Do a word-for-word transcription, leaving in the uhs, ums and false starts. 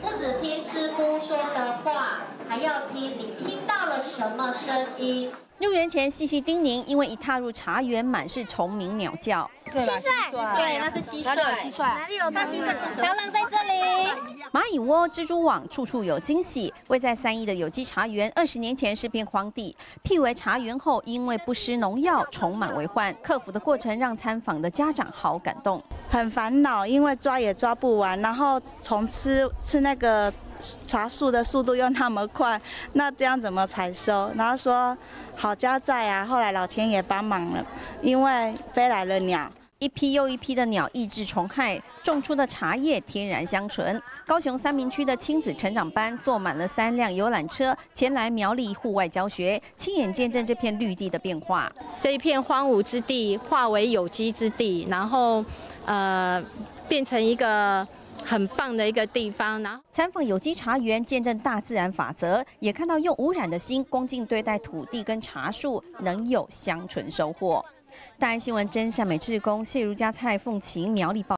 不只听师姑说的话，还要听你听到了什么声音。入园前细细叮咛，因为一踏入茶园，满是虫鸣鸟叫。 蟋蟀，对，那是蟋蟀。哪里有蟋蟀？哪里有大蟋蟀？螳螂在这里。 蚂蚁窝、蜘蛛网，处处有惊喜。位在三义的有机茶园，二十年前是片荒地，辟为茶园后，因为不施农药，虫满为患。克服的过程让参访的家长好感动。 很烦恼，因为抓也抓不完，然后从吃吃那个茶树的速度又那么快，那这样怎么采收？然后说好家在啊，后来老天爷帮忙了，因为飞来了鸟。 一批又一批的鸟抑制虫害，种出的茶叶天然香醇。高雄三民区的亲子成长班坐满了三辆游览车，前来苗栗户外教学，亲眼见证这片绿地的变化。 这一片荒芜之地化为有机之地，然后呃变成一个很棒的一个地方。然后参访有机茶园，见证大自然法则，也看到用无染的心恭敬对待土地跟茶树，能有香醇收获。大安新闻真善美志工谢如家蔡凤琴苗栗报。